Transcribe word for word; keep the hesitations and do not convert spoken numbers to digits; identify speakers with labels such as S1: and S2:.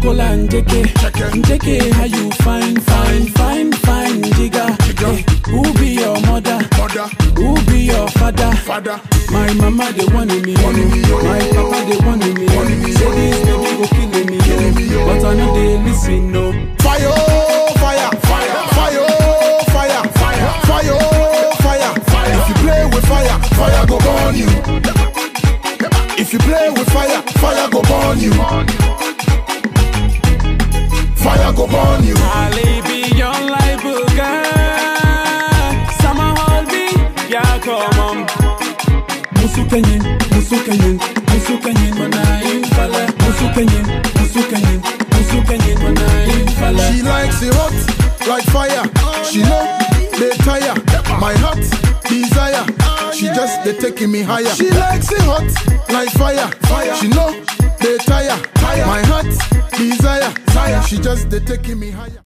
S1: Call and J K, J K, how you fine, fine, fine, fine, jigga. Hey, who be your mother? Mother. Who be your father? Father. My mama they want me, my papa they want me. Say this baby go kill me, but I know they listen no.
S2: Fire, fire, fire, fire, fire, fire, fire, fire, fire. If you play with fire, fire go burn you. If you play with fire, fire go burn you. Fire go burn you.
S1: I'll be your life, girl. Summer hold me, yeah, come on. Musukanyin, musukanyin, musukanyin, manayin fala. Musukanyin, musukanyin, musukanyin, manayin fala.
S2: She likes it hot, like fire. She know they tire. My heart desire. She just they taking me higher. She likes it hot, like fire. Fire. She know they tire. My heart desire. She just they taking me higher.